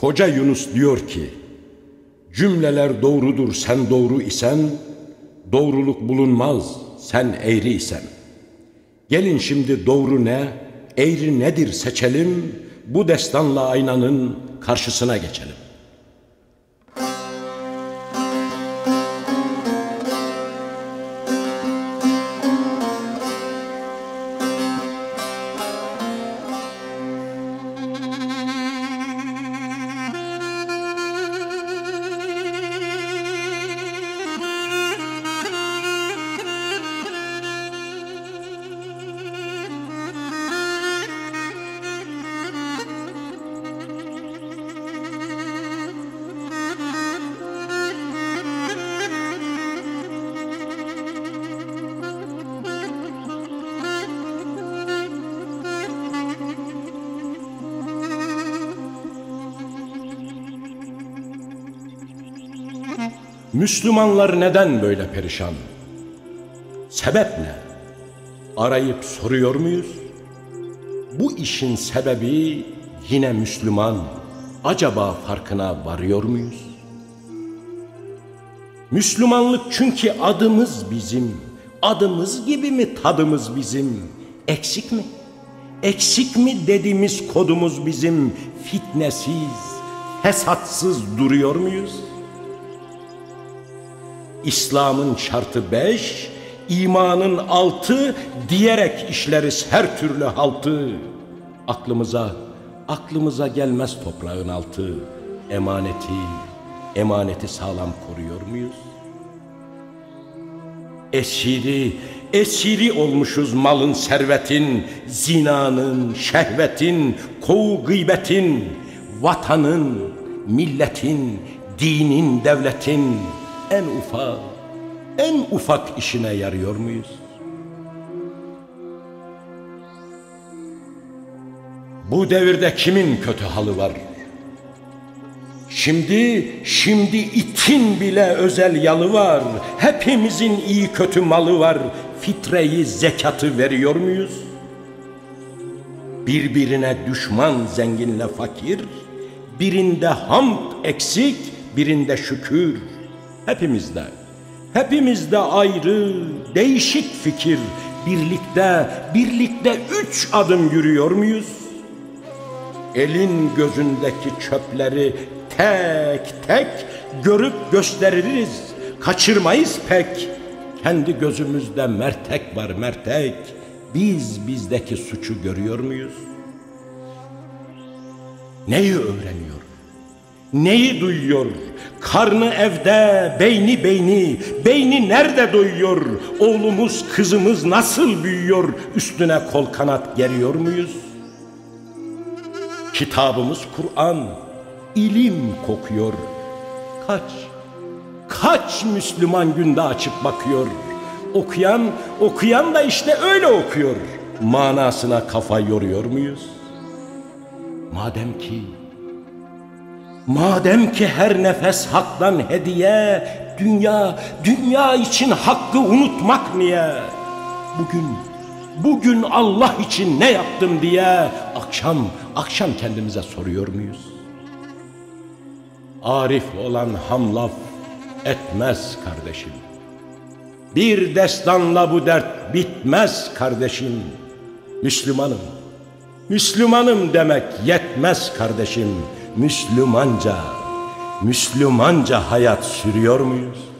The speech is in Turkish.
Koca Yunus diyor ki, cümleler doğrudur sen doğru isen, doğruluk bulunmaz sen eğri isen. Gelin şimdi doğru ne, eğri nedir seçelim, bu destanla aynanın karşısına geçelim. Müslümanlar neden böyle perişan? Sebep ne? Arayıp soruyor muyuz? Bu işin sebebi yine Müslüman. Acaba farkına varıyor muyuz? Müslümanlık çünkü adımız bizim. Adımız gibi mi tadımız bizim? Eksik mi? Eksik mi dediğimiz kodumuz bizim? Fitnesiz, fesatsız duruyor muyuz? İslam'ın şartı 5, imanın 6 diyerek işleriz her türlü haltı. Aklımıza gelmez toprağın altı. Emaneti sağlam koruyor muyuz? Esiri olmuşuz malın, servetin, zinanın, şehvetin, kovu gıybetin, vatanın, milletin, dinin, devletin en ufak işine yarıyor muyuz? Bu devirde kimin kötü halı var? Şimdi itin bile özel yalı var. Hepimizin iyi kötü malı var. Fitreyi, zekatı veriyor muyuz? Birbirine düşman zenginle fakir, birinde hamd eksik, birinde şükür. Hepimizde ayrı, değişik fikir. Birlikte 3 adım yürüyor muyuz? Elin gözündeki çöpleri tek tek görüp gösteririz. Kaçırmayız pek. Kendi gözümüzde mertek var, mertek. Bizdeki suçu görüyor muyuz? Neyi öğreniyor? Neyi duyuyor? Karnı evde, beyni nerede doyuyor? Oğlumuz, kızımız nasıl büyüyor? Üstüne kol kanat geriyor muyuz? Kitabımız Kur'an, ilim kokuyor. Kaç Müslüman günde açıp bakıyor? Okuyan da işte öyle okuyor. Manasına kafa yoruyor muyuz? Madem ki her nefes haktan hediye, dünya için hakkı unutmak niye? Bugün Allah için ne yaptım diye akşam kendimize soruyor muyuz? Arif olan hamlaf etmez kardeşim. Bir destanla bu dert bitmez kardeşim. Müslümanım demek yetmez kardeşim. Müslümanca hayat sürüyor muyuz?